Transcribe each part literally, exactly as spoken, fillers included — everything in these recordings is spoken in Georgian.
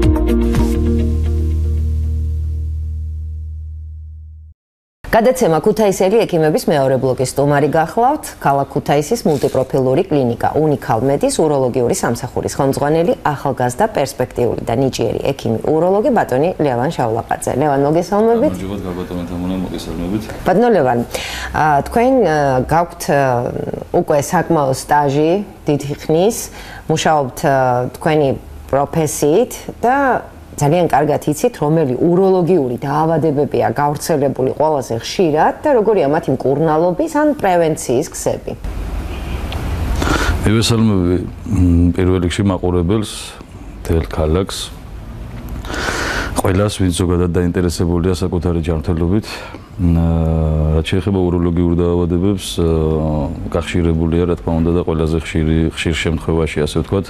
გადაცემა ქუთაისელი ექიმების მეორე ბლოკის სტუმარი გახლავთ, ქალაქ ქუთაისის მულტიპროფილური კლინიკა უნიკალმედის უროლოგიური სამსახურის ხელმძღვანელი, ახალგაზრდა პერსპექტიული და ნიჭიერი ექიმი უროლოგი ბატონი ლევან შავლაპაძე. ლევან, მოგესალმებით. მოგესალმებით, გაბატონეთ ამონა, მოგესალმებით. ბატონო ლევან, თქვენ გაქვთ უკვე საკმაო სტაჟი დიდი ხნის, მუშაობთ თქვენი პროფესიით და ძალიან კარგად იცით, რომელი უროლოგიური დაავადებებია გავრცელებული ყველაზე ხშირად და როგორია მათი მკურნალობის ან პრევენციის გზები. მივესალმები პირველ რიგში მაყურებელს, მთელ ქალაქს, ყველას, ვინც ზოგადად დაინტერესებულია საკუთარი ჯანმრთელობით. რაც შეეხება უროლოგიურ დაავადებებს, გახშირებულია, რა თქმა უნდა, და ყველაზე ხშირი ხშირ შემთხვევაში, ასე ვთქვათ,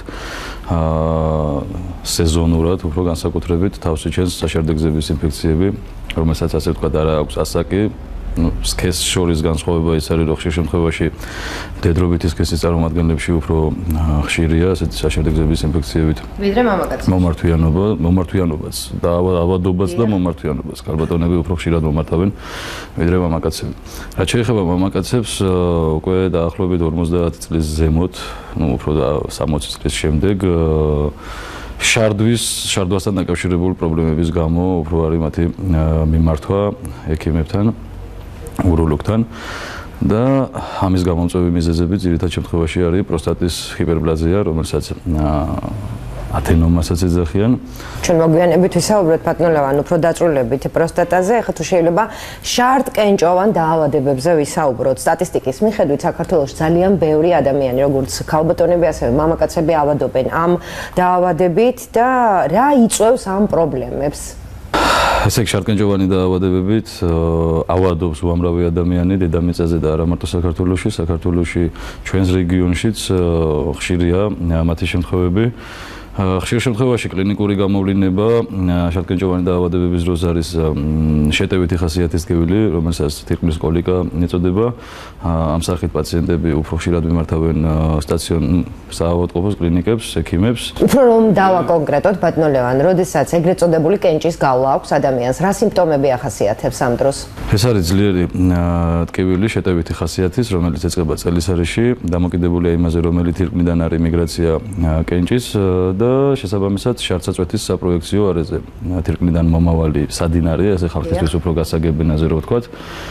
სეზონურად, უფრო განსაკუთრებით, თავს იჩენს საშარდეგზების ინფექციები, რომელსაც ასე ვთქვათ, არა აქვს ასაკი. სქესს შორის განსხვავება ის არის, რომ ხშირ შემთხვევაში მდედრობითი სქესის წარმომადგენლებში უფრო ხშირია ასეთი საშარდეგზების ინფექციებით. ვიდრე მამაკაცებში. მომართვიანობა, მომართვიანობაც, დაავადობაც და მომართვიანობაც. ქალბატონები უფრო ხშირად მომართავენ ვიდრე მამაკაცები. რაც შეეხება მამაკაცებს, უკვე დაახლოებით ორმოცდაათი წლის ზემოთ, ну, უფრო და სამოცი წლის შემდეგ შარდვის, შარდვასთან დაკავშირებული პრობლემების გამო უფრო არის მათი მიმართვა ექიმებთან, უროლოგთან და ამის გამომწვევი მიზეზები ძირითად შემთხვევაში არის პროსტატის ჰიპერპლაზია, რომელსაც ათენომასაც ეძახიან. ჩვენ მოგვიანებით ვისაუბროთ ბატონო ლევან, უფრო დაწვრილებით პროსტატაზე, ახლა თუ შეიძლება შარტკენჭოვან დაავადებებზე ვისაუბროთ. სტატისტიკის მიხედვით საქართველოში ძალიან ბევრი ადამიანი, როგორც ქალბატონები, ასევე მამაკაცები ავადობენ ამ დაავადებით და რა იწვევს ამ პრობლემებს? ესე იგი, შარტკენჭოვანი დაავადებებით ავადობს უამრავი ადამიანი დედამიწაზე და არა მარტო საქართველოში, საქართველოში ჩვენს რეგიონშიც ხშირია მათი შემთხვევები. ხშირ შემთხვევაში კლინიკური გამოვლინება შარტკენჭოვანი დაავადებების დროს არის შეტევითი ხასიათის ტკივილი, რომელსაც თირკმლის კოლიკა ეწოდება. ამ სახით პაციენტები უფრო ხშირად მიმართავენ სტაციონ საავადმყოფოს კლინიკებს, ექიმებს. უფრო რომ დავაკონკრეტოთ ბატონო ლევან, როდესაც ეგრეთ წოდებული კენჭის გავლა აქვს ადამიანს, რა სიმპტომები ახასიათებს ამ დროს? ეს არის ძლიერი ტკივილი შეტევითი ხასიათის, რომელიც ეწყება წელისარეში, დამოკიდებულია იმაზე, რომელი თირკმლიდან არის მიგრაცია კენჭის და შესაბამისად შარდსაწვეთის საპროექციო არეზე. თირკმლიდან მომავალი სადინარია, ესე ხალხისთვის უფრო გასაგებ ენაზე რო ვთქვათ,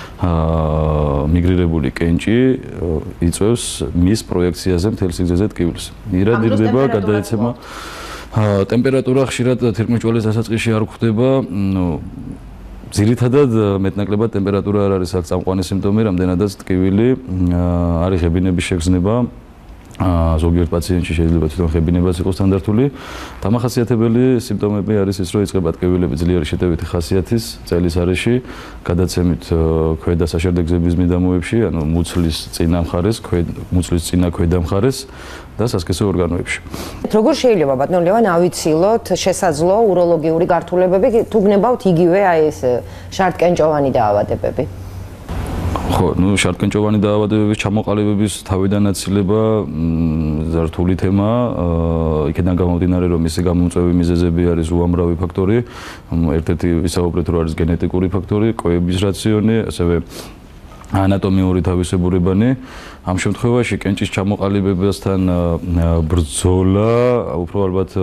მიგრირებული კენჭი იწვევს მის პროექციაზე მთელ სიგრძეზე ტკივილს. ირადირდება, გადაეცემა ტემპერატურა ხშირად თირკმლის ჭვალის დასაწყისში არ გვხვდება, ნუ ძირითადად მეტნაკლებად ტემპერატურა არ არის აქ წამყვანი სიმპტომი, რამდენადაც ტკივილი არის ღებინების შეგრძნება. ზოგიერთ პაციენტში შეიძლება თვითონ ღებინებაც იყოს სტანდარტული. დამახასიათებელი სიმპტომები არის ის, რომ იწყება ტკივილები ძლიერი შეტევითი ხასიათის წელისარეში, გადაცემით ქვედა საშარდეგზების მიდამოებში, ანუ მუცლის წინა მხარეს, მუცლის წინა ქვედა მხარეს და სასქესო ორგანოებში. როგორ შეიძლება ბატონო ლევან ავიცილოთ შესაძლო უროლოგიური გართულებები, თუ გნებავთ იგივე აი ეს შარტკენჭოვანი დაავადებები? ხო, ну შარტკენჭოვანი დაავადებების ჩამოყალიბების თავიდან აცილება ზართული თემა, იქიდან გამომდინარე, რომ მისი გამომწვევი მიზეზები არის უამრავი ფაქტორი. ერთ-ერთი ვისაუბრეთ, რომ არის გენეტიკური ფაქტორი, კვების რაციონი, ასევე ანატომიური თავისებურებანი. ამ შემთხვევაში კენჭის ჩამოყალიბებასთან ბრძოლა უფრო ალბათ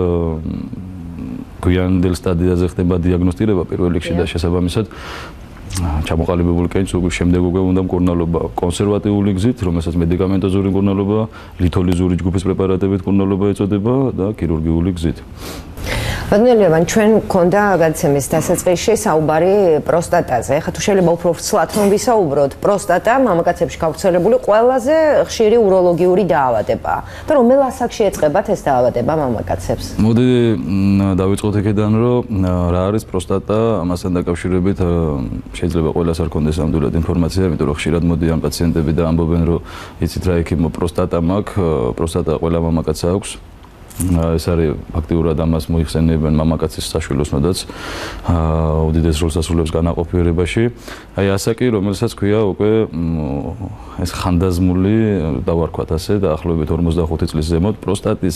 გვიანდელ სტადიაზე ხდება დიაგნოსტირება პირველ რიგში და შესაბამისად ჩამოყალიბებულ კენჭს უკვე შემდეგ უკვე უნდა მკურნალობა კონსერვატიული გზით, რომელსაც მედიკამენტოზური მკურნალობა, ლითოლიზური ჯგუფის პრეპარატებით მკურნალობა ეწოდება და ქირურგიული გზით. ბატონო ლევან, ჩვენ გქონდა გადაცემის დასაწყისში საუბარი პროსტატაზე. ახლა თუ შეიძლება უფრო ცლად რომ ვისაუბროთ, პროსტატა მამაკაცებში გავრცელებული ყველაზე ხშირი უროლოგიური დაავადებაა. და რომელ ასაკში ეწყებათ ეს დაავადება მამაკაცებს? მოდი დავიწყოთ იქიდან, რომ რა არის პროსტატა, ამასთან დაკავშირებით შეიძლება ყველას არ ქონდეს ამდენად ინფორმაცია, იმიტომ რომ ხშირად მოდიან პაციენტები და ამბობენ, რომ იცით რა ექიმო, პროსტატა მაქვს, პროსტატა ყველა მამაკაცს აქვს. ეს არის ფაქტიურად ამას მოიხსენიებენ მამაკაცის საშვილოსნოდაც უდიდეს როლს ასრულებს განაყოფიერებაში. აი ასაკი, რომელსაც ქვია უკვე ეს ხანდაზმული დავარქვათ ასე, დაახლოებით ორმოცდახუთი წლის ზემოთ პროსტატის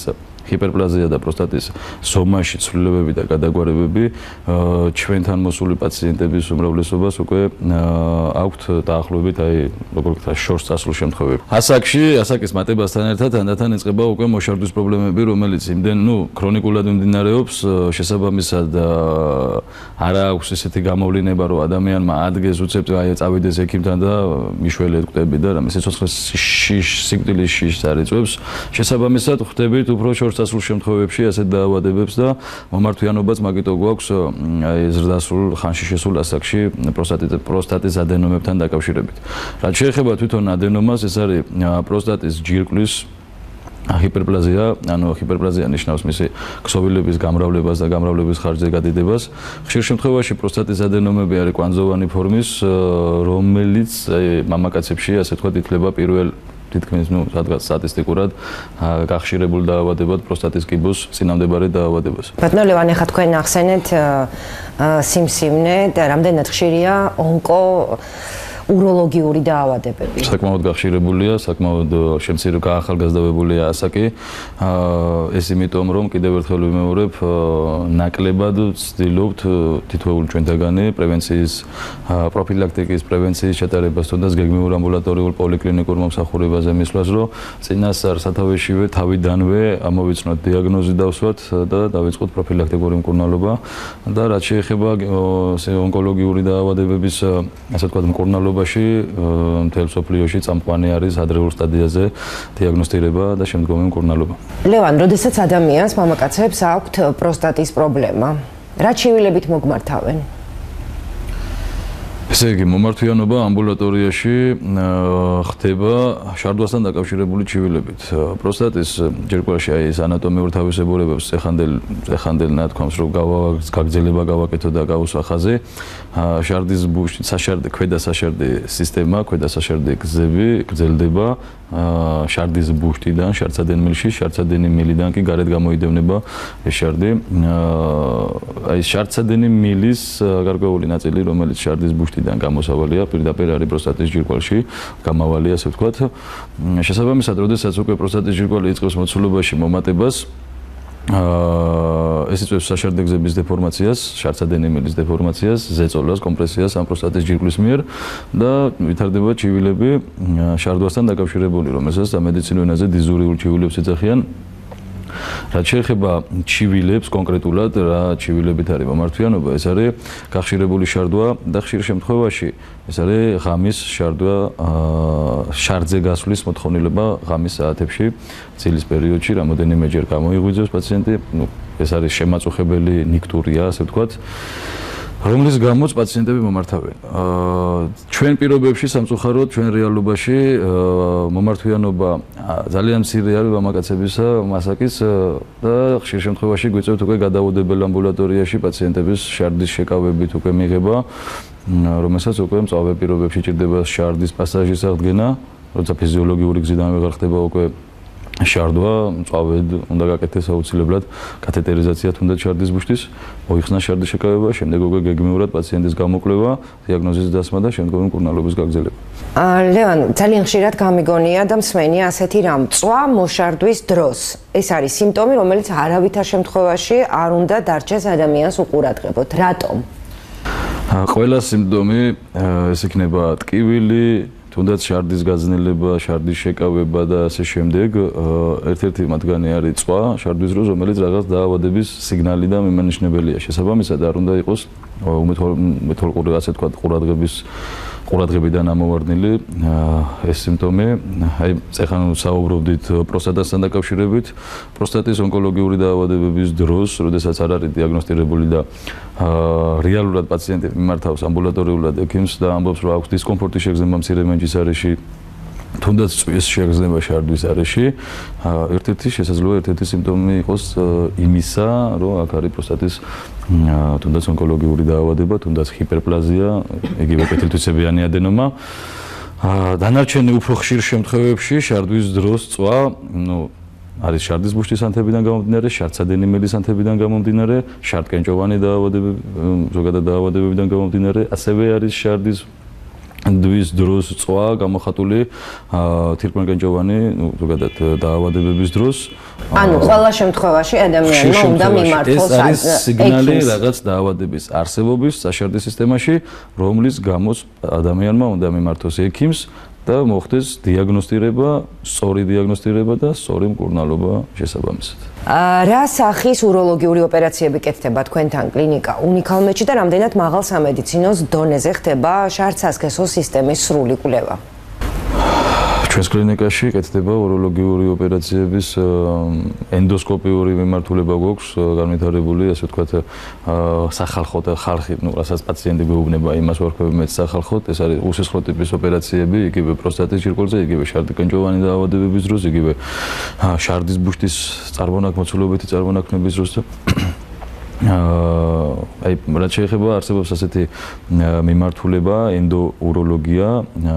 ჰიპერპლაზია და პროსტატის ზომაში ცვლილებები და გადაგვარებები ჩვენთან მოსული პაციენტების უმრავლესობას უკვე აქვთ დაახლოებით აი როგორ ვთქვა შორს წასულ შემთხვევებში. ასაკში, ასაკის მატებასთან ერთად თანდათან იწყება უკვე მოშარდვის პრობლემები, რომელიც იმდენ, ну, ქრონიკულად მიმდინარეობს, შესაბამისად არა აქვს ესეთი გამოვლინება, რომ ადამიანმა ადგეს უცებ აი წავიდეს ექიმთან და მიშველი ეთქვები და რამე სიცოცხლის სიკვდილის შიშს არიწევს. შესაბამისად ხვდებით უფრო შორს წასულ შემთხვევებში ასეთ დაავადებებს და მომართვიანობაც მაგიტო გვაქვს აი ზრდასრულ ხანში შესულ ასაკში პროსტატის პროსტატის ადენომებთან დაკავშირებით. რაც შეეხება თვითონ ადენომას, ეს არის პროსტატის ჯირკვლის ჰიპერპლაზია, ანუ ჰიპერპლაზია ნიშნავს მისი ქსოვილების გამრავლებას და გამრავლების ხარჯზე გადიდებას. ხშირ შემთხვევაში პროსტატის ადენომები არის კვანძოვანი ფორმის, რომელიც მამაკაცებში, ასე ვთქვათ, ითვლება პირველ თითქმის, ну, სადღაც სტატისტიკურად გახშირებულ დაავადებად პროსტატის კიბოს წინამდებარე დაავადებას. ბატონო ლევან, ახლა თქვენ ახსენეთ სიმსივნე და რამდენად ხშირია ონკო უროლოგიური დაავადებები. საკმაოდ გახშირებულია, საკმაოდ შემცირ გაახალგაზრდებულია ასაკი. ეს იმიტომ, რომ კიდევ ერთხელ ვიმეორებ, ნაკლებად ვცდილობთ თითოეულ ჩვენთაგანი პრევენციის, პროფილაქტიკის პრევენციის ჩატარებას, თუნდაც გეგმიურ ამბულატორიულ პოლიკლინიკურ მომსახურებაზე მისვლას, რომ წინასწარ სათავეშივე თავიდანვე ამოვიცნოთ დიაგნოზი დავსვათ და დავიწყოთ პროფილაქტიკური მკურნალობა და რაც შეეხება ონკოლოგიური დაავადებების, ასე ვთქვათ, მკურნალობა მთელ სოფლიოში წამყვანი არის ადრეულ სტადიაზე დიაგნოსტირება და შემდგომი მკურნალობა. ლევან, როდესაც ადამიანს მამაკაცებს აქვთ პროსტატის პრობლემა, რა ჩივილებით მოგმართავენ? ესე იგი, მომართვიანობა ამბულატორიაში ხდება შარდვასთან დაკავშირებული ჩივილებით. პროსტატის ჯირკვალში აი ეს ანატომიურ თავისებურებებს ეხანდელ ეხანდელ ნათქვამს, რომ გაგრძელება გავაკეთო და გავუსვა ხაზი. შარდის ბუშტი, საშარდე, ქვედა საშარდე სისტემა, ქვედა საშარდე გზები გრძელდება შარდის ბუშტიდან, შარცადენ მილში, შარცადენი მილიდან კი გარეთ გამოიდევნება ეს შარდი. აი შარცადენი მილის გარკვეული ნაწილი, რომელიც შარდის ბუშტიდან გამოსავალია, პირდაპირ არის პროსტატის ჯირკვალში გამავალი, ასე ვთქვათ. შესაბამისად, როდესაც უკვე პროსტატის ჯირკვალი იწყებს მოცულობაში მომატებას, ეს იწვევს საშარდე გზების დეფორმაციას, შარცადენი მილის დეფორმაციას, ზეწოლას, კომპრესიას ამ პროსტატის ჯირკვლის მიერ და ვითარდება ჩივილები შარდვასთან დაკავშირებული, რომელსაც სამედიცინო ენაზე დიზურიულ ჩივილებს ეძახიან. რაც შეეხება ჩივილებს კონკრეტულად, რა ჩივილებით არის მომართვიანობა, ეს არის გახშირებული შარდვა და ხშირ შემთხვევაში ეს არის ღამის შარდვა, შარდზე გასვლის მოთხოვნილება ღამის საათებში, წილის პერიოდში რამოდენიმეჯერ გამოიღვიძებს პაციენტი, ну, ეს არის შემაწუხებელი ნიქტურია, ასე ვთქვათ. რომლის გამოც პაციენტები მომართავენ. ჩვენ პირობებში სამწუხაროდ ჩვენ რეალობაში მომართვიანობა ძალიან მცირე არის მამაკაცებისა მასაკის და ხშირ შემთხვევაში გვიწევთ უკვე გადაუდებელ ამბულატორიაში პაციენტების შარდის შეკავებით უკვე მიღება, რომელსაც უკვე მწვავე პირობებში ჭირდება შარდის პასაჟის აღდგენა, როცა ფიზიოლოგიური გზიდან აღარ ხდება უკვე შარდვა, მწვავედ უნდა გაკეთდეს აუცილებლად კათეტერიზაცია თუნდაც შარდის ბუშტის, მოიხსნა შარდის შეკავება, შემდეგ უკვე გეგმიურად პაციენტის გამოკვლევა, დიაგნოზის დასმა და შემდგომი მკურნალობის გაგრძელება. ლევან, ძალიან ხშირად გამიგონია და მსმენია ასეთი რამ, წვა მოშარდვის დროს. ეს არის სიმპტომი, რომელიც არავითარ შემთხვევაში არ უნდა დარჩეს ადამიანს უყურადღებოთ. რატომ? ყველა სიმპტომი ეს იქნება ტკივილი, თუნდაც შარდის გაძნელება, შარდის შეკავება და ასე შემდეგ, ერთ-ერთი მათგანი არის წვა შარდვის დროს, რომელიც რაღაც დაავადების სიგნალი და მიმანიშნებელია. შესაბამისად, არ უნდა იყოს უმეთოლყური, ასე ვთქვათ, ყურადღების ყურადღებიდან ამოვარდნილი ეს სიმპტომი. აი, ეხლა საუბრობდით პროსტატასთან დაკავშირებით, პროსტატის ონკოლოგიური დაავადებების დროს, როდესაც არ არის დიაგნოსტირებული და რეალურად პაციენტი მიმართავს ამბულატორიულად ექიმს და ამბობს, რომ აქვს დისკომფორტი შეგრძნება მცირე მენჯის არეში, თუნდაც წვის შეგრძნება შარდვის არეში, ერთ-ერთი შესაძლოა ერთ-ერთი სიმპტომი იყოს იმისა, რომ აქ არის პროსტატის თუნდაც ონკოლოგიური დაავადება, თუნდაც ჰიპერპლაზია, იგივე კეთილთვისებიანი ადენომა. დანარჩენი უფრო ხშირ შემთხვევებში შარდვის დროს წვა, ну, არის შარდის ბუშტის ანთებიდან გამომდინარე, შარცადენი მილის ანთებიდან გამომდინარე, შარდკენჭოვანი დაავადებები, ზოგადად დაავადებებიდან გამომდინარე, ასევე არის შარდის დვის დროს წვა გამოხატული თირკმელგანჯოვანი, ну, ზოგადად დაავადებების დროს. ანუ ყველა შემთხვევაში ადამიანმა უნდა მიმართოს ეს არის სიგნალი რაღაც დაავადების არსებობის საშარდე სისტემაში, რომლის გამოც ადამიანმა უნდა მიმართოს ექიმს და მოხდეს დიაგნოსტირება, სწორი დიაგნოსტირება და სწორი მკურნალობა შესაბამისად. რა სახის უროლოგიური ოპერაციები კეთდება თქვენთან კლინიკა უნიკალმედში და რამდენად მაღალ სამედიცინოს დონეზე ხდება შარდ-სასქესო სისტემის სრული კვლევა? ჩვენს კლინიკაში კეთდება უროლოგიური ოპერაციების ენდოსკოპიური მიმართულება გვაქვს განვითარებული, ასე ვთქვათ, სახალხო და ხალხი, ну, რასაც პაციენტი გვეუბნება, იმას ვარქვევი მეც სახალხოდ, ეს არის უსისხლო ტიპის ოპერაციები, იგივე პროსტატის ჯირკვალზე, იგივე შარდ-განჯოვანი დაავადებების დროს, იგივე შარდის ბუშტის წარმონაქმნ მოცულობითი წარმონაქმნების დროს. აი, რაც შეეხება არსებობს ასეთი მიმართულება, ენდოუროლოგია,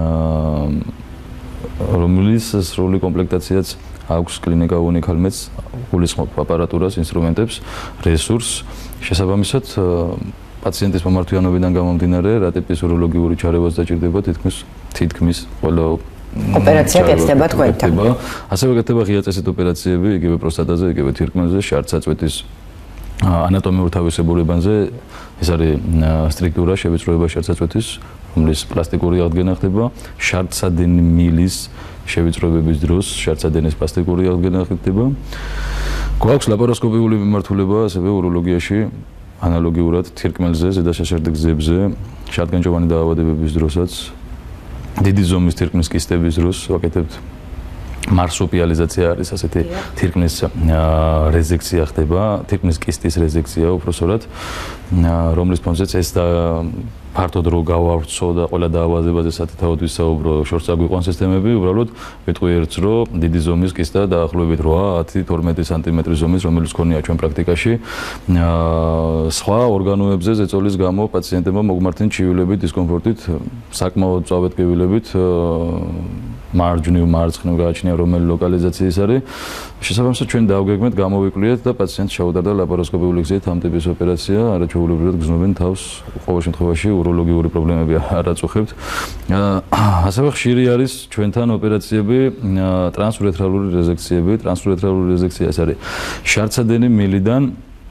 რომლის სრული კომპლექტაციაც აქვს კლინიკა უნიკალმედს, გულისხმობ აპარატურას, ინსტრუმენტებს, რესურსს. შესაბამისად, პაციენტის მომართვიანობიდან გამომდინარე, რა ტიპის უროლოგიური ჩარევაც დაჭირდება, თითქმის თითქმის ყველა ოპერაცია კეთდება თქვენთან. ასევე კეთდება ღია წესით ოპერაციები, იგივე პროსტატაზე, იგივე თირკმელზე, შარდ-საწვეთის ანატომიურ თავისებურებაზე. ეს არის სტრიქტურა, შევიწროება შარდ-საწვეთის, რომლის პლასტიკური აღდგენა ხდება, შარდ-სადენი მილის შევიწროებების დროს შარდ-სადენის პლასტიკური აღდგენა ხდება. გვაქვს ლაპაროსკოპიული მიმართულება, ასევე უროლოგიაში ანალოგიურად თირკმელზე, ზედაშაშარდ გზებზე, შარდ-განჯოვანი დაავადებების დროსაც, დიდი ზომის თირკმლის კისტების დროს ვაკეთებთ. მარსუპიალიზაცია არის ასეთი თირკმლის რეზექცია ხდება, თირკმლის კისტის რეზექცია უпроსორად, რომლის ფონზეც ეს და ფართოდ რო გავავრცო და ყველა დაავადებაზე სათითაოდ ვისაუბრო, შორს აგვიყვან სისტემები, უბრალოდ ვიტყვი ერთს, რომ დიდი ზომის კისტა დაახლოებით რვა ათი თორმეტი სანტიმეტრის ზომის, რომელიც ქონია ჩვენ პრაქტიკაში. სხვა ორგანოებზე ზეწოლის გამო პაციენტებმა მოგმართენ ჩივილებით, დისკომფორტით, საკმაოდ მწვავედ კივილებით, მარჯვნივ, მარცხნივ გააჩნია რომელი ლოკალიზაციის არის. შესაბამისად ჩვენ დავგეგმეთ, გამოვიკვლიეთ და პაციენტს ჩაუტარდა ლაპაროსკოპიული გზით ამ ტიპის ოპერაცია, არაჩვეულებრივად გრძნობენ თავს, ყოველ შემთხვევაში უროლოგიური პრობლემები არ აწუხებთ. ასევე ხშირი არის ჩვენთან ოპერაციები, ტრანსურეთრალური რეზექციები, ტრანსურეთრალური რეზექცია ეს არის შარდ-სადენი მილიდან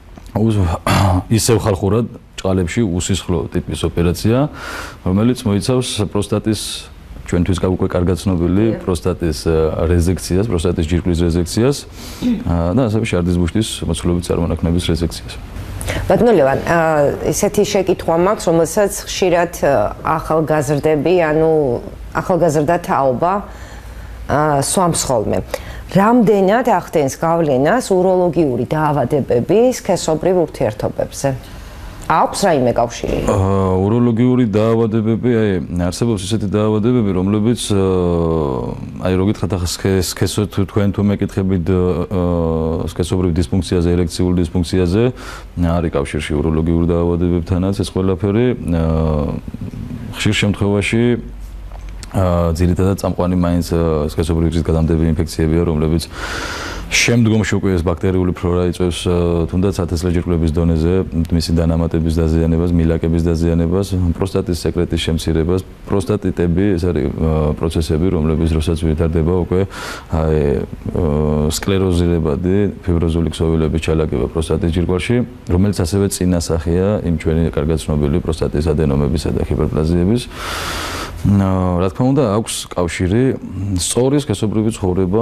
ისევ ხალხურად ჭყალებში უსისხლო ტიპის ოპერაცია, რომელიც მოიცავს პროსტატის ჩვენთვის უკვე კარგად ცნობილი პროსტატის რეზექციას, პროსტატის ჯირკვლის რეზექციას და ასევე შარდის ბუშტის მოცულობითი წარმონაქმნების რეზექციას. ბატონო ლევან, ესეთი შეკითხვა მაქვს, რომელსაც ხშირად ახალგაზრდები, ანუ ახალგაზრდა თაობა სვამს ხოლმე. რამდენად ახდენს გავლენას უროლოგიური დაავადებების სქესობრივ ურთიერთობებზე? აქვს რაიმე კავშირი? უროლოგიური დაავადებები, აი, არსებობს ისეთი დაავადებები, რომლებიც აი, რო გითხრათ ახლა სქესო თქვენ თუ მეკითხებით სქესობრივ დისფუნქციაზე, ერექციულ დისფუნქციაზე, არის კავშირში უროლოგიურ დაავადებებთანაც ეს ყველაფერი. ხშირ შემთხვევაში ძირითადად წამყვანი მაინც სქესობრივ გზით გადამდები ინფექციებია, რომლებიც შემდგომში უკვე ეს ბაქტერიული ფლორა იწვევს თუნდაც ათასლე ჯირკვლების დონეზე მისი დანამატების დაზიანებას, მილაკების დაზიანებას, პროსტატის სეკრეტის შემცირებას, პროსტატიტები, ეს არის პროცესები, რომლებიც დროსაც ვითარდება უკვე აი სკლეროზირებადი ფიბროზული ქსოვილების ჩალაგება პროსტატის ჯირკვალში, რომელიც ასევე წინა სახეა იმ ჩვენი კარგად ცნობილი პროსტატის ადენომებისა და ჰიპერპლაზიების. რა თქმა უნდა, აქვს კავშირი სწორი სქესობრივი ცხოვრება,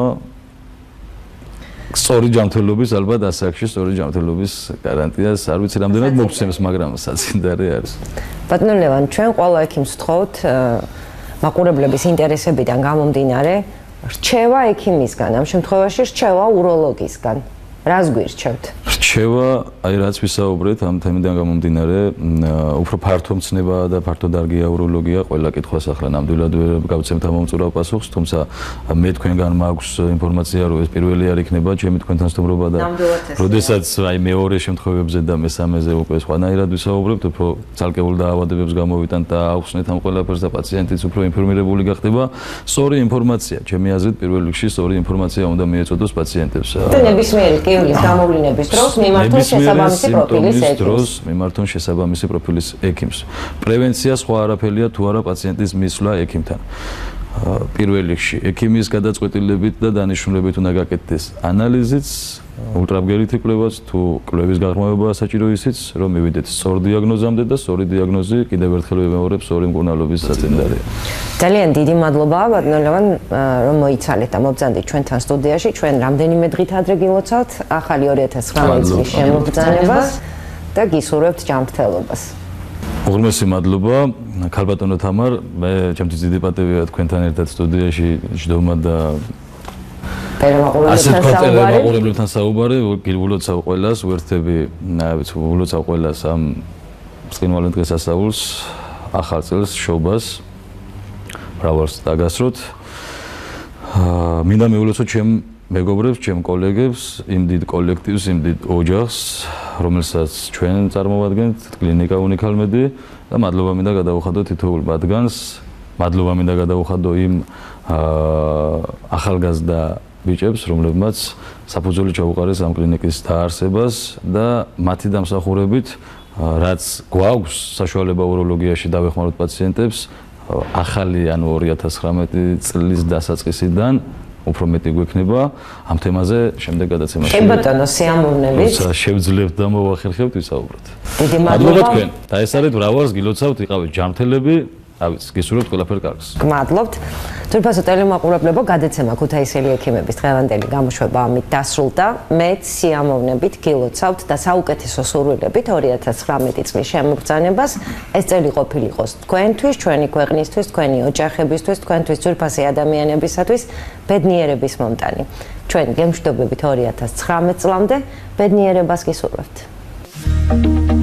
სწორი ჯანმრთელობის, ალბათ ასაკში სწორი ჯანმრთელობის გარანტიას არ ვიცი რამდენად მოგცემს, მაგრამ საწინდარი არის. ბატონო ლევან, ჩვენ ყველა ექიმს ვთხოვთ მაყურებლების ინტერესებიდან გამომდინარე, რჩევა ექიმისგან, ამ შემთხვევაში რჩევა უროლოგისგან. რას გვირჩევთ? რჩევა, აი რაც ვისაუბრეთ ამ თემიდან გამომდინარე, უფრო ფართო მცნება და ფართო დარგია უროლოგია, ყველა კითხვას ახლა ნამდვილად ვერ გავცემთ ამ მომწურავ პასუხს, თუმცა მე თქვენგან მაქვს ინფორმაცია, რომ ეს პირველი არ იქნება ჩემი თქვენთან სტუმრობა და როდესაც აი მეორე შემთხვევებზე და მესამეზე უკვე სხვანაირად ვისაუბრებთ, უფრო ცალკეულ დაავადებებს გამოვიტანთ და აუხსნეთ ამ ყველაფერს და პაციენტიც უფრო ინფორმირებული გახდება. სწორი ინფორმაცია, ჩემი აზრით პირველ რიგში სწორი ინფორმაცია უნდა მიეწოდოს პაციენტებს. ნებისმიერი კივილის გამოვლინების დროს მიმართონ შესაბამისი პროფილის ექიმს. დროს მიმართონ შესაბამისი პროფილის ექიმს. პრევენცია სხვა არაფერია თუ არა პაციენტის მისვლა ექიმთან. პირველ რიგში ექიმის გადაწყვეტილებით და დანიშნულებით უნდა გაკეთდეს ანალიზიც, ულტრაბგერითი კვლევაც თუ კვლევის გაღრმავება საჭირო ისიც, რომ მივიდეთ სწორ დიაგნოზამდე და სწორი დიაგნოზი კიდევ ერთხელ ვიმეორებ სწორი მკურნალობის საწინდარია. ძალიან დიდი მადლობა ბატონო ლევან, რომ მოიცალეთ და მობრძანდით ჩვენთან სტუდიაში. ჩვენ რამდენიმე დღით ადრე გილოცავთ ახალი ორი ათას ცხრამეტი წლის შემოგბრძანებას და გისურვებთ ჯანმრთელობას. უღრმესი მადლობა, ქალბატონო თამარ, მე ჩემთვის დიდი პატივია თქვენთან ერთად სტუდიაში ჯდომა და პერმაყურებლებთან საუბარი, გილოცავ ყველას, უერთდები, ვიცი, გილოცავ ყველას ამ ბრწყინვალე დღესასწაულს, ახალ წელს, შობას, მრავალს დაგასროთ. მინდა მივულოცო ჩემ მეგობრებს, ჩემ კოლეგებს, იმ დიდ კოლექტივს, იმ დიდ ოჯახს, რომელსაც ჩვენ წარმოვადგენთ, კლინიკა უნიკალმედი და მადლობა მინდა გადავუხადო თითოეულ მათგანს, მადლობა მინდა გადავუხადო იმ ახალგაზრდა ბიჭებს, რომლებმაც საფუძველი ჩაუყარეს ამ კლინიკის დაარსებას და მათი დამსახურებით, რაც გვაქვს საშუალება უროლოგიაში დავეხმაროთ პაციენტებს, ახალი ანუ ორი ათას ცხრამეტი წლის დასაწყისიდან უფრო მეტი გვექნება ამ თემაზე შემდეგ გადაცემაში. შენ ბატონო სიამოვნებით. როცა შევძლებთ და მოვახერხებთ ვისაუბროთ. დიდი მადლობა თქვენ. და ეს არის მრავალს გილოცავთ, იყავით ჯანმრთელები, ავიც გისურვებთ ყველაფერ კარგს. გმადლობთ. თურფასო ტელემაყურებლებო, გადაცემა ქუთაისელი ექიმების დღევანდელი გამოშვება ამით დასრულდა. მეც სიამოვნებით გილოცავთ და საუკეთესო სურვილებით ორი ათას ცხრამეტი წლის შემოგბრძანებას. ეს წელი ყოფილიყოს თქვენთვის, ჩვენი ქვეყნისთვის, თქვენი ოჯახებისთვის, თქვენთვის ძვირფასი ადამიანებისათვის ბედნიერების მომტანი. ჩვენ გემშვიდობებით ორი ათას ცხრამეტ წლამდე ბედნიერებას გისურვებთ.